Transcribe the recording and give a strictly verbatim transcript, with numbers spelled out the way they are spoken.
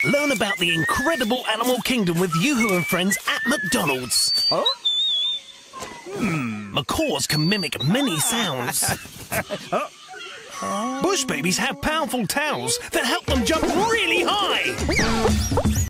Learn about the incredible animal kingdom with Yoo-hoo and friends at McDonald's. Huh? Hmm. Macaws can mimic many sounds. Bush babies have powerful tails that help them jump really high.